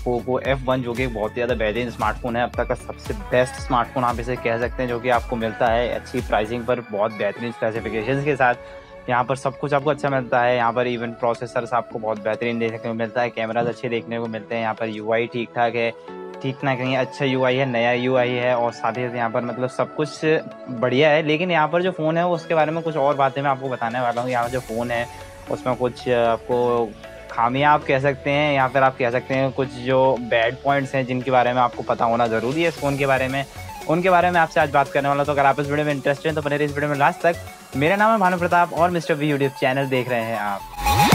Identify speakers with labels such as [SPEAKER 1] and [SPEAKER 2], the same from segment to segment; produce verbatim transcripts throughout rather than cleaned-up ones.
[SPEAKER 1] Poco F one, जो कि एक बहुत ही ज़्यादा बेहतरीन स्मार्टफोन है, अब तक का सबसे बेस्ट स्मार्टफोन आप इसे कह सकते हैं, जो कि आपको मिलता है अच्छी प्राइसिंग पर, बहुत बेहतरीन स्पेसिफिकेशंस के साथ। यहाँ पर सब कुछ आपको अच्छा मिलता है। यहाँ पर इवन प्रोसेसर्स आपको बहुत बेहतरीन देखने को मिलता है, कैमराज अच्छे देखने को मिलते हैं। यहाँ पर यूआई ठीक ठाक है, ठीक ना कहीं अच्छा यूआई है, नया यूआई है, और साथ ही साथ यहाँ पर मतलब सब कुछ बढ़िया है। लेकिन यहाँ पर जो फ़ोन है उसके बारे में कुछ और बातें मैं आपको बताने वाला हूँ। यहाँ जो फ़ोन है उसमें कुछ आपको खामियां आप कह सकते हैं, या फिर आप कह सकते हैं कुछ जो बैड पॉइंट्स हैं जिनके बारे में आपको पता होना ज़रूरी है इस फ़ोन के बारे में, उनके बारे में आपसे आज बात करने वाला। तो अगर आप इस वीडियो में इंटरेस्टेड हैं तो बने रहिए इस वीडियो में लास्ट तक। मेरा नाम है भानु प्रताप और मिस्टर वी यूट्यूब चैनल देख रहे हैं आप।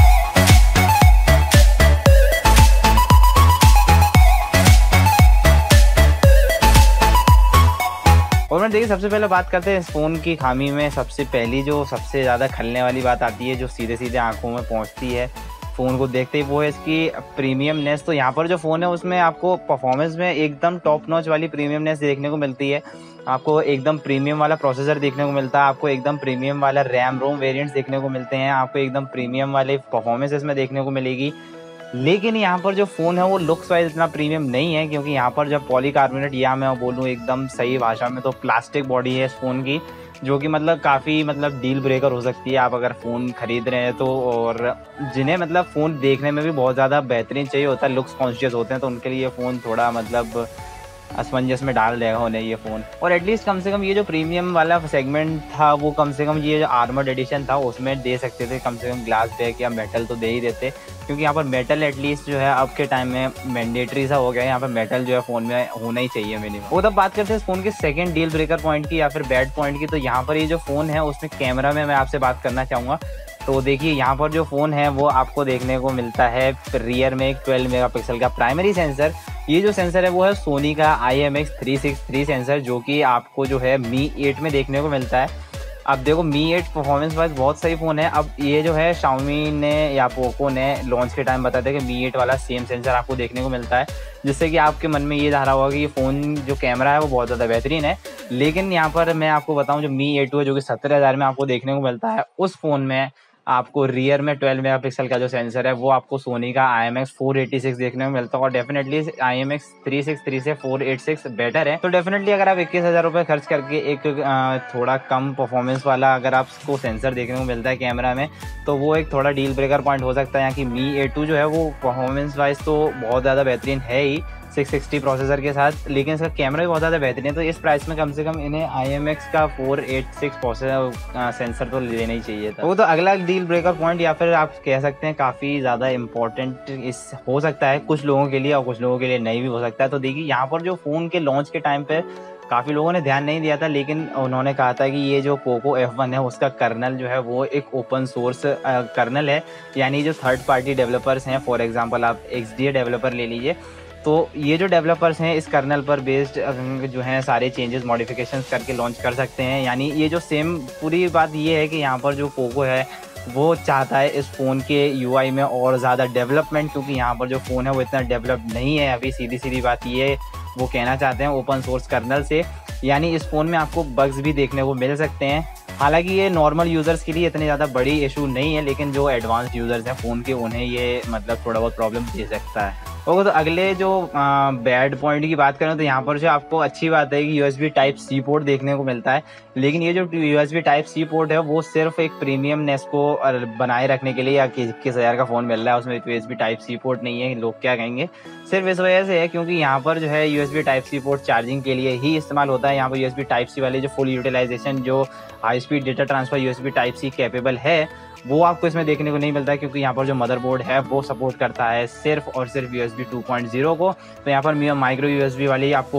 [SPEAKER 1] और मैं देखिए सबसे पहले बात करते हैं इस फ़ोन की खामी में। सबसे पहली जो सबसे ज़्यादा खलने वाली बात आती है, जो सीधे सीधे आंखों में पहुंचती है फ़ोन को देखते ही, वो है इसकी प्रीमियमनेस। तो यहाँ पर जो फ़ोन है उसमें आपको परफॉर्मेंस में एकदम टॉप नॉच वाली प्रीमियमनेस देखने को मिलती है। आपको एकदम प्रीमियम वाला प्रोसेसर देखने को मिलता है, आपको एकदम प्रीमियम वाला रैम रोम वेरिएंट्स देखने को मिलते हैं, आपको एकदम प्रीमियम वाले परफॉर्मेंस इसमें देखने को मिलेगी। लेकिन यहाँ पर जो फ़ोन है वो लुक्स वाइज इतना प्रीमियम नहीं है, क्योंकि यहाँ पर जब पॉलीकार्बोनेट, या मैं बोलूँ एकदम सही भाषा में तो प्लास्टिक बॉडी है इस फ़ोन की, जो कि मतलब काफ़ी मतलब डील ब्रेकर हो सकती है आप अगर फ़ोन ख़रीद रहे हैं तो। और जिन्हें मतलब फ़ोन देखने में भी बहुत ज़्यादा बेहतरीन चाहिए होता है, लुक्स कॉन्शियस होते हैं, तो उनके लिए फ़ोन थोड़ा मतलब असमंजस में डाल देगा उन्हें ये फ़ोन। और एटलीस्ट कम से कम ये जो प्रीमियम वाला सेगमेंट था वो कम से कम ये जो आर्मर्ड एडिशन था उसमें दे सकते थे, कम से कम ग्लास बैक या मेटल तो दे ही देते, क्योंकि यहाँ पर मेटल एटलीस्ट जो है अब के टाइम में मैंडेटरी सा हो गया है। यहाँ पर मेटल जो है फ़ोन में होना ही चाहिए मिनिमम। वो तब बात करते हैं इस फ़ोन के सेकंड डील ब्रेकर पॉइंट की या फिर बैड पॉइंट की। तो यहाँ पर ये जो फ़ोन है उसमें कैमरा में मैं आपसे बात करना चाहूँगा। तो देखिए यहाँ पर जो फ़ोन है वो आपको देखने को मिलता है रियर में एक ट्वेल्व मेगापिक्सल का प्राइमरी सेंसर। ये जो सेंसर है वो है सोनी का I M X three six three sensor, जो कि आपको जो है मी एट में देखने को मिलता है। अब देखो मी एट परफॉर्मेंस वाइज बहुत सही फ़ोन है। अब ये जो है शाओमी ने या पोको ने लॉन्च के टाइम बताया था कि मी एट वाला सेम सेंसर आपको देखने को मिलता है, जिससे कि आपके मन में ये धारा होगा कि ये फ़ोन जो कैमरा है वो बहुत ज़्यादा बेहतरीन है। लेकिन यहाँ पर मैं आपको बताऊँ, जो मी एट है जो कि सत्तर हज़ार में आपको देखने को मिलता है, उस फ़ोन में आपको रियर में ट्वेल्व मेगापिक्सल का जो सेंसर है वो आपको सोनी का I M X four eighty six देखने को मिलता है। और definitely I M X three six three से फोर एटी सिक्स बेटर है। तो डेफिनेटली अगर आप इक्कीस हज़ार रुपये खर्च करके एक थोड़ा कम परफॉर्मेंस वाला अगर आपको सेंसर देखने को मिलता है कैमरा में, तो वो एक थोड़ा डील ब्रेकर पॉइंट हो सकता है। यहाँ की मी ए टू जो है वो परफॉर्मेंस वाइज तो बहुत ज़्यादा बेहतरीन है ही सिक्स सिक्सटी प्रोसेसर के साथ, लेकिन इसका कैमरा भी बहुत ज़्यादा बेहतरीन है। तो इस प्राइस में कम से कम इन्हें आई एम एक्स का four eighty six processor sensor तो लेना ही चाहिए था। वो तो अगला डील ब्रेकर पॉइंट या फिर आप कह सकते हैं काफ़ी ज़्यादा इंपॉर्टेंट इस हो सकता है कुछ लोगों के लिए, और कुछ लोगों के लिए नहीं भी हो सकता है। तो देखिए यहाँ पर जो फ़ोन के लॉन्च के टाइम पे काफ़ी लोगों ने ध्यान नहीं दिया था, लेकिन उन्होंने कहा था कि ये जो पोको एफ वन है उसका कर्नल जो है वो एक ओपन सोर्स कर्नल है, यानी जो थर्ड पार्टी डेवलपर्स हैं, फॉर एग्जांपल आप एक्स डी ए डेवलपर ले लीजिए, तो ये जो डेवलपर्स हैं इस कर्नल पर बेस्ड जो हैं सारे चेंजेस मॉडिफिकेशंस करके लॉन्च कर सकते हैं। यानी ये जो सेम पूरी बात ये है कि यहाँ पर जो पोको है वो चाहता है इस फ़ोन के यूआई में और ज़्यादा डेवलपमेंट, क्योंकि यहाँ पर जो फ़ोन है वो इतना डेवलप नहीं है अभी। सीधी सीधी बात ये वो कहना चाहते हैं ओपन सोर्स कर्नल से, यानी इस फ़ोन में आपको बग्स भी देखने को मिल सकते हैं। हालांकि ये नॉर्मल यूज़र्स के लिए इतनी ज़्यादा बड़ी इशू नहीं है, लेकिन जो एडवांस यूज़र्स हैं फ़ोन के उन्हें ये मतलब थोड़ा बहुत प्रॉब्लम दे सकता है। ओके, तो अगले जो बैड पॉइंट की बात करें तो यहाँ पर जो आपको अच्छी बात है कि यूएसबी टाइप सी पोर्ट देखने को मिलता है, लेकिन ये जो यूएसबी टाइप सी पोर्ट है वो सिर्फ एक प्रीमियमनेस को बनाए रखने के लिए, या कि इक्कीस हज़ार का फ़ोन मिल रहा है उसमें यूएसबी टाइप सी पोर्ट नहीं है, लोग क्या कहेंगे, सिर्फ इस वजह से है क्योंकि यहाँ पर जो है USB type C port charging के लिए ही इस्तेमाल होता है। यहाँ पर यूएसबी टाइप सी वाले जो फुल यूटिलाइजेशन जो high speed data transfer USB type C capable है वो आपको इसमें देखने को नहीं मिलता है, क्योंकि यहाँ पर जो मदरबोर्ड है वो सपोर्ट करता है सिर्फ और सिर्फ यूएसबी टू पॉइंट ज़ीरो को। तो यहाँ पर माइक्रो यूएसबी वाली आपको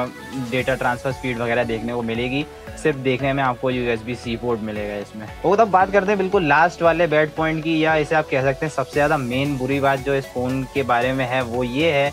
[SPEAKER 1] डेटा ट्रांसफर स्पीड वगैरह देखने को मिलेगी, सिर्फ देखने में आपको यूएसबी सी पोर्ट मिलेगा इसमें। वो तब बात करते हैं बिल्कुल लास्ट वाले बैड पॉइंट की, या इसे आप कह सकते हैं सबसे ज़्यादा मेन बुरी बात जो इस फ़ोन के बारे में है वो ये है,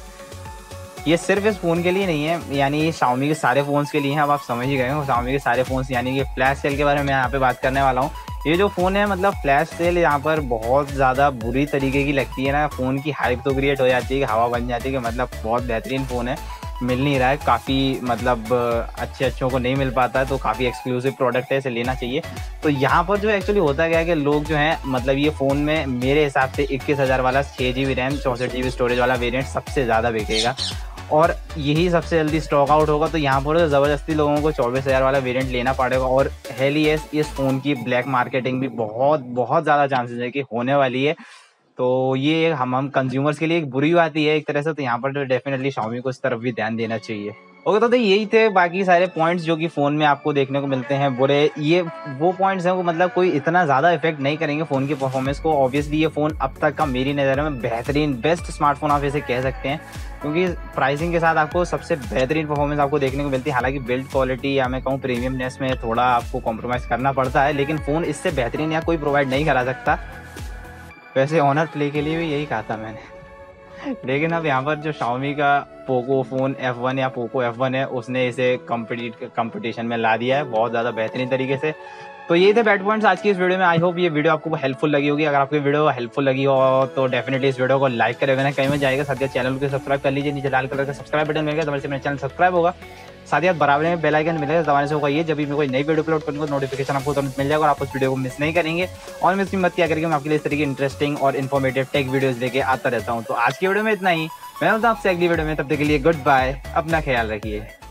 [SPEAKER 1] ये सिर्फ इस फ़ोन के लिए नहीं है, यानी ये शाओमी के सारे फ़ोन्स के लिए हैं। अब आप समझ ही गए हो शाओमी के सारे फ़ोन्स, यानी कि फ्लैश सेल के बारे में यहाँ पे बात करने वाला हूँ। ये जो फ़ोन है मतलब फ्लैश सेल यहाँ पर बहुत ज़्यादा बुरी तरीके की लगती है ना, फ़ोन की हाइप तो क्रिएट हो जाती है कि हवा बन जाती है कि मतलब बहुत बेहतरीन फ़ोन है, मिल नहीं रहा है, काफ़ी मतलब अच्छे अच्छों को नहीं मिल पाता है, तो काफ़ी एक्सक्लूसिव प्रोडक्ट है, इसे लेना चाहिए। तो यहाँ पर जो एक्चुअली होता क्या है कि लोग जो हैं मतलब ये फ़ोन में मेरे हिसाब से इक्कीस हज़ार वाला छः जी बी रैम चौंसठ जी बी स्टोरेज वाला वेरिएंट सबसे ज़्यादा बिकेगा और यही सबसे जल्दी स्टॉक आउट होगा। तो यहाँ पर तो ज़बरदस्ती लोगों को चौबीस हज़ार वाला वेरिएंट लेना पड़ेगा और हेली एस इस फ़ोन की ब्लैक मार्केटिंग भी बहुत बहुत ज़्यादा चांसेस है कि होने वाली है। तो ये हम हम कंज्यूमर्स के लिए एक बुरी बात ही है एक तरह से। तो यहाँ पर तो डेफिनेटली Xiaomi को इस तरफ भी ध्यान देना चाहिए। ओके, तो, तो यही थे बाकी सारे पॉइंट्स जो कि फ़ोन में आपको देखने को मिलते हैं बुरे। ये वो पॉइंट्स हैं वो मतलब कोई इतना ज़्यादा इफेक्ट नहीं करेंगे फ़ोन की परफॉर्मेंस को। ऑब्वियसली ये फ़ोन अब तक का मेरी नज़र में बेहतरीन बेस्ट स्मार्टफोन आप इसे कह सकते हैं, क्योंकि प्राइसिंग के साथ आपको सबसे बेहतरीन परफॉर्मेंस आपको देखने को मिलती है। हालांकि बिल्ड क्वालिटी या मैं कहूँ प्रीमियमनेस में थोड़ा आपको कॉम्प्रोमाइज़ करना पड़ता है, लेकिन फ़ोन इससे बेहतरीन या कोई प्रोवाइड नहीं करा सकता। वैसे ऑनर प्ले के लिए भी यही कहा था मैंने लेकिन अब यहाँ पर जो Xiaomi का पोको फ़ोन एफ वन या पोको एफ वन है उसने इसे कम्पिटिट कंपटीशन में ला दिया है बहुत ज़्यादा बेहतरीन तरीके से। तो ये थे बैड पॉइंट्स आज की इस वीडियो में। आई होप ये वीडियो आपको हेल्पफुल लगी होगी। अगर आपको वीडियो हेल्पफुल लगी हो तो डेफिनेटली इस वीडियो को लाइक करे बिना कहीं में जाएगा। साथ ही चैनल को सब्सक्राइब कर लीजिए, नीचे लाल कलर का सब्सक्राइब बटन मिलेगा, दबाने से मेरा चैनल सब्सक्राइब होगा। साथ ही बराबर में बेल आइकन मिलेगा, दबाने से होगा ये जब भी मैं कोई नई वीडियो अपलोड करूँगा नोटिफिकेशन आपको तुरंत मिल जाएगा और आप उस वीडियो को मिस नहीं करेंगे। और मिस मत क्या करेंगे, मैं आपके लिए इस तरीके इंटरेस्टिंग और इन्फॉर्मेटिव टेक वीडियोस लेके आता रहता हूँ। तो आज की वीडियो में इतना ही, मैं होता हूँ आपसे अगली वीडियो में, तब तक के लिए गुड बाय, अपना ख्याल रखिए।